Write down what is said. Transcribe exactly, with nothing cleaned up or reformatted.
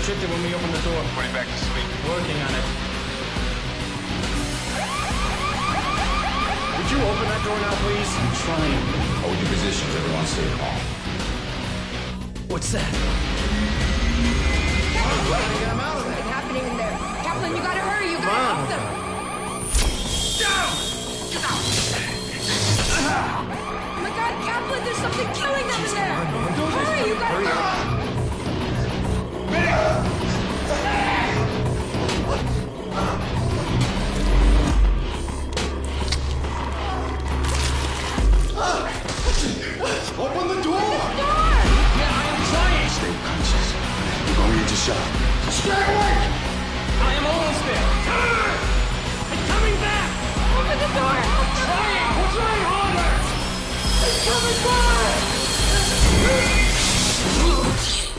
tripped it when we opened the door. Put it back to sleep. Working on it. Would you open that door now, please? I'm trying. Hold your positions. Everyone stay calm. What's that? Something happening in there. Kaplan, you gotta hurry. You gotta help them. Oh my God, Kaplan, there's something killing them in there. Hurry, you gotta hurry. Open the door! Yeah, I am trying. Stay conscious. You're going into shock. Stay awake! I am almost there. I'm coming back. Open the door. I'm trying. I'm trying harder. It's coming back.